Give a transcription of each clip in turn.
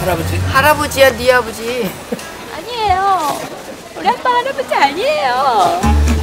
할아버지? 할아버지야, 네 아버지. 아니에요. 우리 아빠 할아버지 아니에요.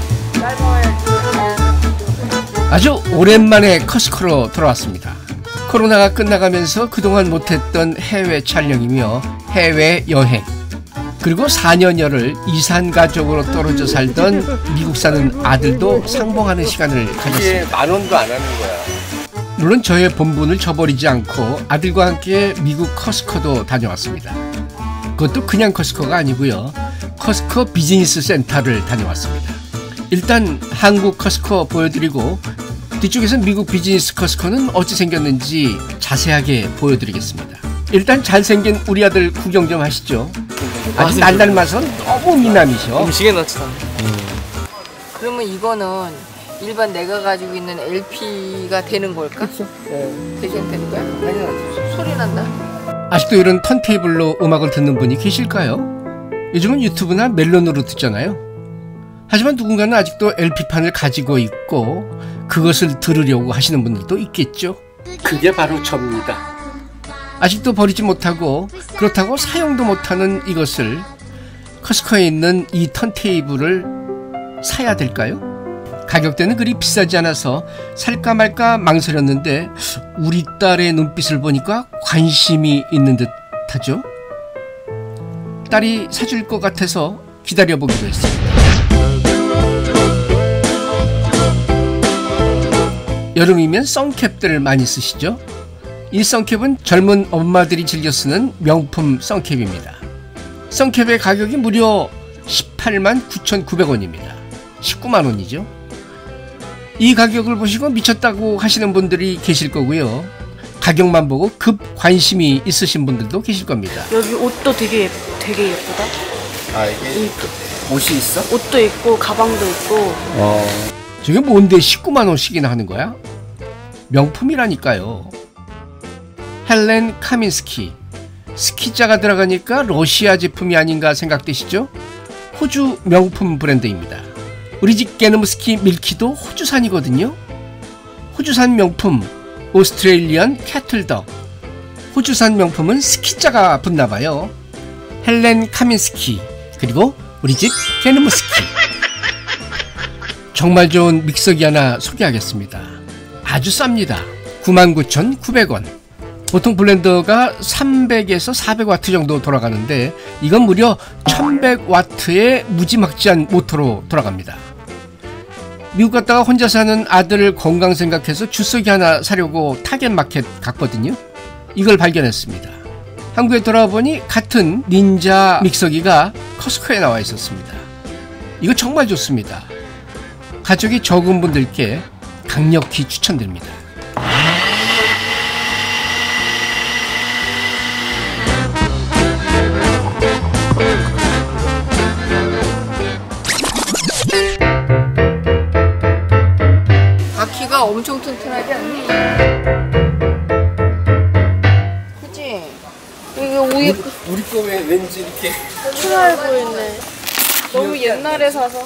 아주 오랜만에 커스코로 돌아왔습니다. 코로나가 끝나가면서 그동안 못했던 해외 촬영이며 해외 여행, 그리고 4년여를 이산가족으로 떨어져 살던 미국 사는 아들도 상봉하는 시간을 가졌습니다. 10,000원도 안 하는 거야. 물론 저의 본분을 저버리지 않고 아들과 함께 미국 커스코도 다녀왔습니다. 그것도 그냥 커스코가 아니고요. 커스코 비즈니스 센터를 다녀왔습니다. 일단 한국 커스코 보여드리고 뒤쪽에서 미국 비즈니스 커스코는 어찌 생겼는지 자세하게 보여드리겠습니다. 일단 잘생긴 우리 아들 구경 좀 하시죠. 아주 날 닮아서 너무 미남이셔. 음식에 넣지도 그러면 이거는 일반 내가 가지고 있는 LP가 되는 걸까? 그렇죠. 네. 되는 거야? 당연하죠. 소리 난다. 아직도 이런 턴테이블로 음악을 듣는 분이 계실까요? 요즘은 유튜브나 멜론으로 듣잖아요. 하지만 누군가는 아직도 LP판을 가지고 있고 그것을 들으려고 하시는 분들도 있겠죠. 그게 바로 접니다. 아직도 버리지 못하고 그렇다고 사용도 못하는 이것을 커스코에 있는 이 턴테이블을 사야 될까요? 가격대는 그리 비싸지 않아서 살까 말까 망설였는데 우리 딸의 눈빛을 보니까 관심이 있는 듯 하죠. 딸이 사줄 것 같아서 기다려보기로 했습니다. 여름이면 선캡들 많이 쓰시죠? 이 선캡은 젊은 엄마들이 즐겨 쓰는 명품 선캡입니다. 선캡의 가격이 무려 189,900원입니다. 190,000원이죠. 이 가격을 보시고 미쳤다고 하시는 분들이 계실 거고요. 가격만 보고 급 관심이 있으신 분들도 계실 겁니다. 여기 옷도 되게 예쁘다. 아, 이게 옷이 있어? 옷도 있고 가방도 있고. 저게 뭔데 190,000원씩이나 하는 거야? 명품이라니까요. 헬렌 카민스키. 스키자가 들어가니까 러시아 제품이 아닌가 생각되시죠? 호주 명품 브랜드입니다. 우리 집 게노무스키 밀키도 호주산이거든요. 호주산 명품 오스트레일리언 캐틀덕. 호주산 명품은 스키자가 붙나봐요. 헬렌 카민스키, 그리고 우리 집 게노무스키. 정말 좋은 믹서기 하나 소개하겠습니다. 아주 쌉니다. 99,900원. 보통 블렌더가 300에서 400와트 정도 돌아가는데 이건 무려 1100와트의 무지막지한 모터로 돌아갑니다. 미국 갔다가 혼자 사는 아들 건강 생각해서 주석이 하나 사려고 타겟마켓 갔거든요. 이걸 발견했습니다. 한국에 돌아와 보니 같은 닌자 믹서기가 커스코에 나와 있었습니다. 이거 정말 좋습니다. 가족이 적은 분들께 강력히 추천드립니다. 바퀴가 엄청 튼튼하지 않니? 그치? 이게 위에 우리 거 왜 왠지 이렇게 추가해 보이네. 너무 옛날에 사서.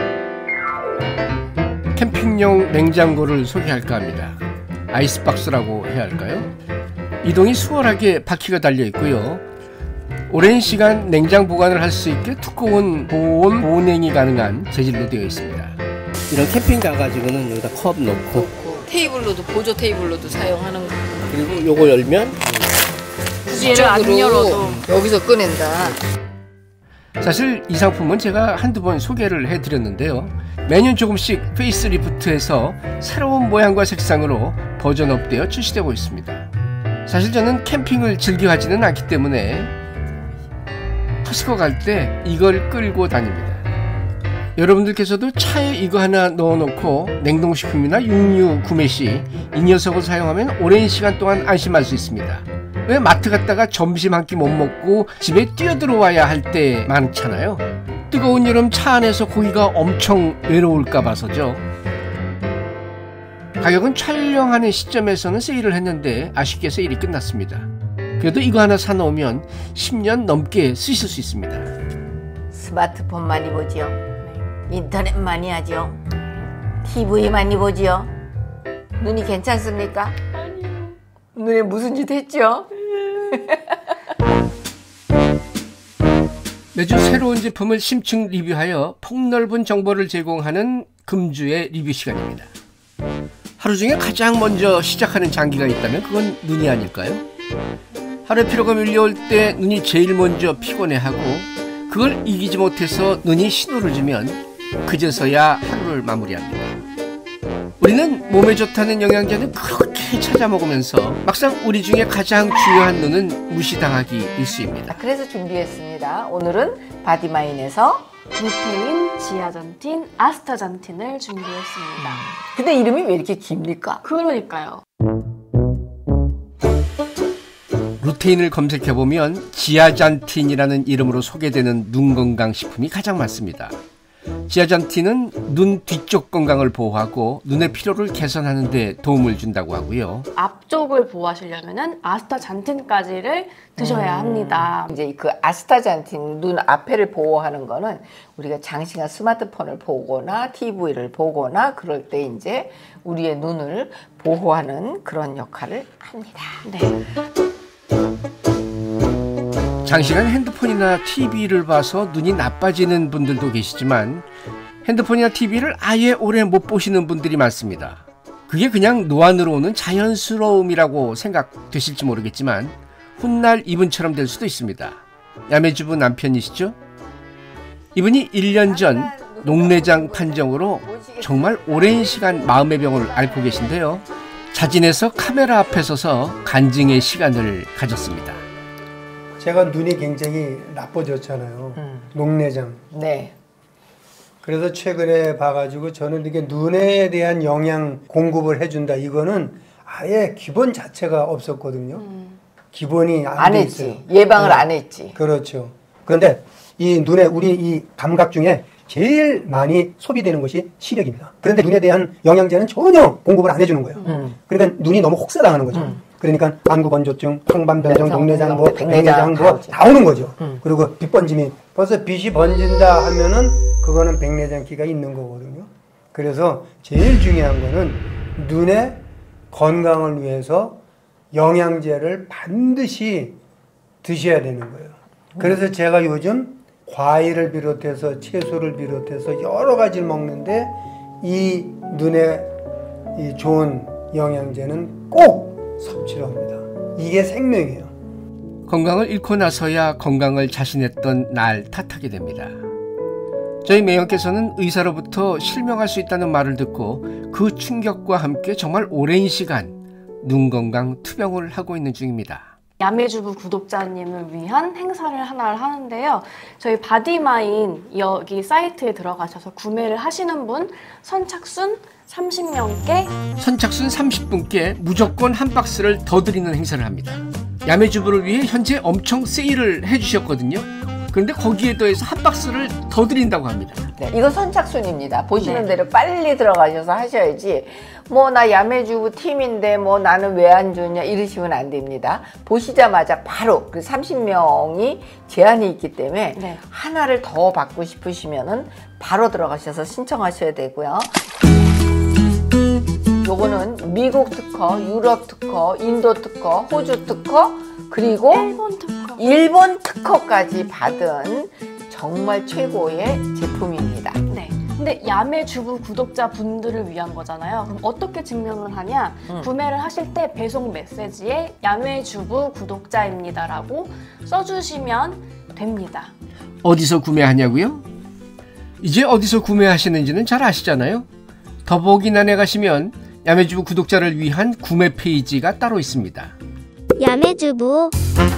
캠핑용 냉장고를 소개할까 합니다. 아이스박스라고 해야 할까요? 이동이 수월하게 바퀴가 달려 있고요. 오랜 시간 냉장 보관을 할 수 있게 두꺼운 보온 보냉이 가능한 재질로 되어 있습니다. 이런 캠핑 가가지고는 여기다 컵 넣고 테이블로도 보조 테이블로도 사용하는 거. 그리고 요거 열면 굳이 얘를 안 열어도. 여기서 꺼낸다. 사실 이 상품은 제가 한두 번 소개를 해드렸는데요. 매년 조금씩 페이스리프트해서 새로운 모양과 색상으로 버전업되어 출시되고 있습니다. 사실 저는 캠핑을 즐겨 하지는 않기 때문에 커스코 갈 때 이걸 끌고 다닙니다. 여러분들께서도 차에 이거 하나 넣어놓고 냉동식품이나 육류 구매 시 이 녀석을 사용하면 오랜 시간 동안 안심할 수 있습니다. 왜 마트 갔다가 점심 한 끼 못 먹고 집에 뛰어들어와야 할 때 많잖아요. 뜨거운 여름 차 안에서 고기가 엄청 외로울까 봐서죠. 가격은 촬영하는 시점에서는 세일을 했는데 아쉽게 세일이 끝났습니다. 그래도 이거 하나 사놓으면 10년 넘게 쓰실 수 있습니다. 스마트폰 많이 보지요? 인터넷 많이 하죠? TV 많이 보지요? 눈이 괜찮습니까? 아니요. 눈에 무슨 짓 했죠? 매주 새로운 제품을 심층 리뷰하여 폭넓은 정보를 제공하는 금주의 리뷰 시간입니다. 하루 중에 가장 먼저 시작하는 장기가 있다면 그건 눈이 아닐까요? 하루의 피로가 밀려올 때 눈이 제일 먼저 피곤해하고 그걸 이기지 못해서 눈이 신호를 주면 그제서야 하루를 마무리합니다. 우리는 몸에 좋다는 영양제는 그렇게 찾아 먹으면서 막상 우리 중에 가장 중요한 눈은 무시당하기 일쑤입니다. 그래서 준비했습니다. 오늘은 바디마인에서 루테인, 지아잔틴, 아스타잔틴을 준비했습니다. 근데 이름이 왜 이렇게 깁니까? 그러니까요. 루테인을 검색해보면 지아잔틴이라는 이름으로 소개되는 눈 건강 식품이 가장 많습니다. 지아잔틴은 눈 뒤쪽 건강을 보호하고 눈의 피로를 개선하는 데 도움을 준다고 하고요. 앞쪽을 보호하시려면 아스타잔틴까지를 드셔야 합니다. 이제 그 아스타잔틴 눈 앞에를 보호하는 거는 우리가 장시간 스마트폰을 보거나 TV를 보거나 그럴 때 이제 우리의 눈을 보호하는 그런 역할을 합니다. 네. 장시간 핸드폰이나 TV를 봐서 눈이 나빠지는 분들도 계시지만 핸드폰이나 TV를 아예 오래 못 보시는 분들이 많습니다. 그게 그냥 노안으로 오는 자연스러움이라고 생각되실지 모르겠지만 훗날 이분처럼 될 수도 있습니다. 야매주부 남편이시죠? 이분이 1년 전 녹내장 판정으로 정말 오랜 시간 마음의 병을 앓고 계신데요. 자진해서 카메라 앞에 서서 간증의 시간을 가졌습니다. 제가 눈이 굉장히 나빠졌잖아요. 녹내장. 네. 그래서 최근에 봐가지고 저는 이렇게 눈에 대한 영양 공급을 해준다. 이거는 아예 기본 자체가 없었거든요. 기본이 안 돼 있어요. 했지. 예방을 안 했지. 그렇죠. 그런데 이 눈에 우리 이 감각 중에 제일 많이 소비되는 것이 시력입니다. 그런데 눈에 대한 영양제는 전혀 공급을 안 해주는 거예요. 그러니까 눈이 너무 혹사당하는 거죠. 그러니까 안구건조증, 황반변성, 녹내장, 백내장 다 오는 거죠. 그리고 빛 번짐이 벌써 빛이 번진다 하면은 그거는 백내장기가 있는 거거든요. 그래서 제일 중요한 거는 눈의 건강을 위해서 영양제를 반드시 드셔야 되는 거예요. 그래서 제가 요즘 과일을 비롯해서 채소를 비롯해서 여러 가지를 먹는데 이 눈에 이 좋은 영양제는 꼭 섭취를 합니다. 이게 생명이에요. 건강을 잃고 나서야 건강을 자신했던 날 탓하게 됩니다. 저희 매형께서는 의사로부터 실명할 수 있다는 말을 듣고 그 충격과 함께 정말 오랜 시간 눈 건강 투병을 하고 있는 중입니다. 야매주부 구독자님을 위한 행사를 하나를 하는데요. 저희 바디마인 여기 사이트에 들어가셔서 구매를 하시는 분 선착순 30명께 선착순 30분께 무조건 한 박스를 더 드리는 행사를 합니다. 야매주부를 위해 현재 엄청 세일을 해주셨거든요. 그런데 거기에 더해서 한 박스를 더 드린다고 합니다. 네, 이거 선착순입니다. 보시는 네. 대로 빨리 들어가셔서 하셔야지 뭐 나 야매주부 팀인데 뭐 나는 왜 안 좋냐 이러시면 안 됩니다. 보시자마자 바로 그 30명이 제한이 있기 때문에 네. 하나를 더 받고 싶으시면은 바로 들어가셔서 신청하셔야 되고요. 요거는 미국 특허, 유럽 특허, 인도 특허, 호주 특허 그리고 일본 특허까지 받은 정말 최고의 제품입니다. 네. 근데 야매주부 구독자분들을 위한 거잖아요. 그럼 어떻게 증명을 하냐? 구매를 하실 때 배송 메시지에 야매주부 구독자입니다라고 써주시면 됩니다. 어디서 구매하냐고요? 이제 어디서 구매하시는지는 잘 아시잖아요. 더보기란에 가시면 야매주부 구독자를 위한 구매 페이지가 따로 있습니다. 야매주부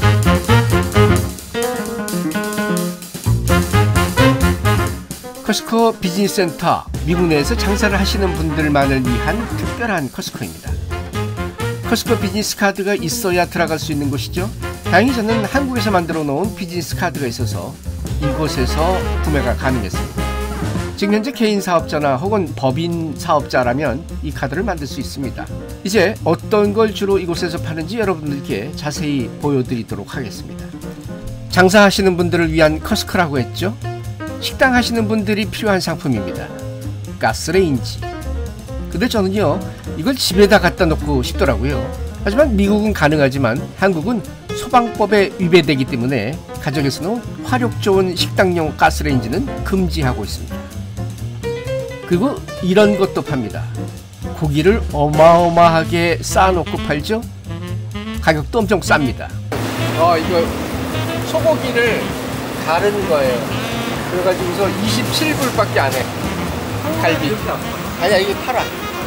커스코 비즈니스 센터, 미국 내에서 장사를 하시는 분들만을 위한 특별한 커스코입니다. 커스코 비즈니스 카드가 있어야 들어갈 수 있는 곳이죠. 다행히 저는 한국에서 만들어 놓은 비즈니스 카드가 있어서 이곳에서 구매가 가능했습니다. 지금 현재 개인 사업자나 혹은 법인 사업자라면 이 카드를 만들 수 있습니다. 이제 어떤 걸 주로 이곳에서 파는지 여러분들께 자세히 보여드리도록 하겠습니다. 장사하시는 분들을 위한 커스코라고 했죠. 식당 하시는 분들이 필요한 상품입니다. 가스레인지. 근데 저는요 이걸 집에다 갖다 놓고 싶더라고요. 하지만 미국은 가능하지만 한국은 소방법에 위배되기 때문에 가정에서는 화력 좋은 식당용 가스레인지는 금지하고 있습니다. 그리고 이런 것도 팝니다. 고기를 어마어마하게 쌓아놓고 팔죠. 가격도 엄청 쌉니다. 이거 소고기를 가른 거예요. 그래가지고서 27불밖에 안 해. 갈비. 아니야, 이게 팔아.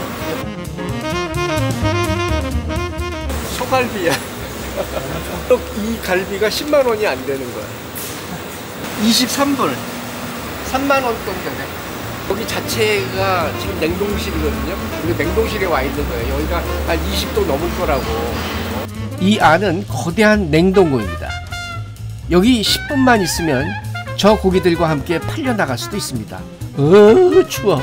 소갈비야. 이 갈비가 10만 원이 안 되는 거야. 23불. 3만 원 돈 되네. 여기 자체가 지금 냉동실이거든요. 이거 냉동실에 와 있는 거예요. 여기가 한 20도 넘을 거라고. 이 안은 거대한 냉동고입니다. 여기 10분만 있으면 저 고기들과 함께 팔려나갈 수도 있습니다. 추워.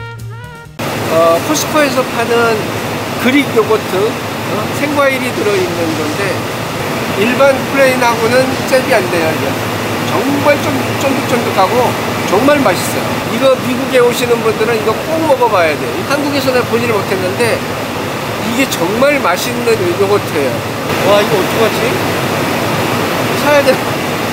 코스코에서 파는 그릭 요거트 생과일이 들어있는 건데 일반 플레인하고는 잽이 안 돼요. 이게. 정말 쫀득쫀득하고 정말 맛있어요. 이거 미국에 오시는 분들은 이거 꼭 먹어봐야 돼요. 한국에서는 보지를 못했는데 이게 정말 맛있는 요거트예요. 와, 이거 어떡하지? 사야 돼.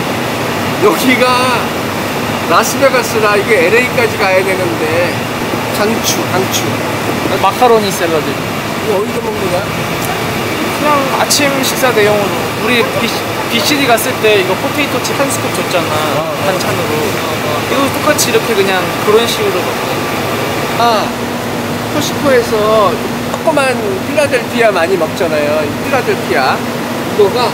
여기가 라스베가스라 이게 LA까지 가야 되는데 강추. 마카로니 샐러드. 이거 어디서 먹는 거야? 그냥 아침 식사 대용으로. 우리 BCD 갔을 때 이거 포테이토 칩 한 스쿱 줬잖아. 반찬으로. 이거 똑같이 이렇게 그냥 그런 식으로 먹고. 코스코에서 조그만 필라델피아 많이 먹잖아요. 이 필라델피아. 이거가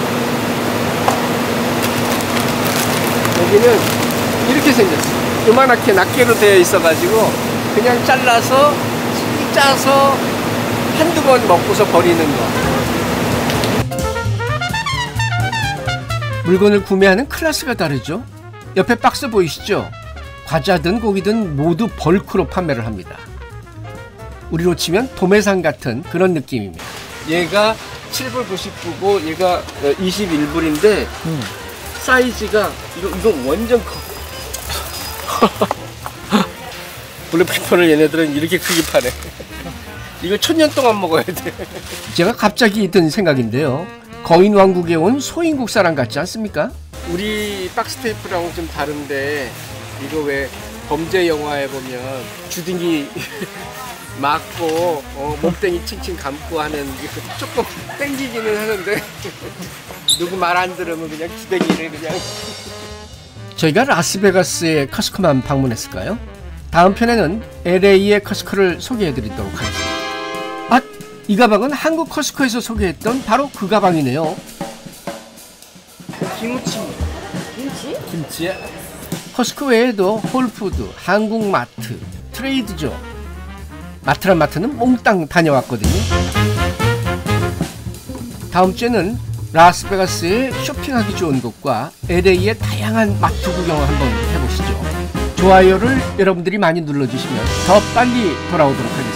여기는 이렇게 생겼어. 요만하게 낱개로 되어 있어가지고 그냥 잘라서 짜서 한두 번 먹고서 버리는 거. 물건을 구매하는 클래스가 다르죠. 옆에 박스 보이시죠? 과자든 고기든 모두 벌크로 판매를 합니다. 우리로 치면 도매상 같은 그런 느낌입니다. 얘가 7불 99고 얘가 21불인데 사이즈가 이거 완전 커. 블랙피퍼를 얘네들은 이렇게 크게 파네. 이거 1000년 동안 먹어야 돼. 제가 갑자기 든 생각인데요. 거인왕국에 온 소인국 사람 같지 않습니까? 우리 박스테이프랑은 좀 다른데 이거 왜 범죄 영화에 보면 주둥이 맞고 몸땡이 칭칭 감고 하는 조금 땡기기는 하는데 누구 말 안 들으면 그냥 주댕이를 그냥. 저희가 라스베가스의 커스코만 방문했을까요? 다음 편에는 LA의 커스코를 소개해드리도록 하겠습니다. 이 가방은 한국 커스코에서 소개했던 바로 그 가방이네요. 김치야? 커스코 외에도 홀푸드, 한국마트, 트레이드죠. 마트란 마트는 몽땅 다녀왔거든요. 다음 주에는 라스베가스의 쇼핑하기 좋은 곳과 LA의 다양한 마트 구경을 한번 해보시죠. 좋아요를 여러분들이 많이 눌러주시면 더 빨리 돌아오도록 하겠습니다.